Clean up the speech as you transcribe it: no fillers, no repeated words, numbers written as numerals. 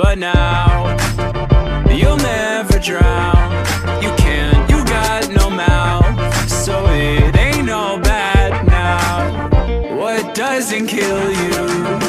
but now you'll never drown. You can't, you got no mouth, so it ain't all bad now. What doesn't kill you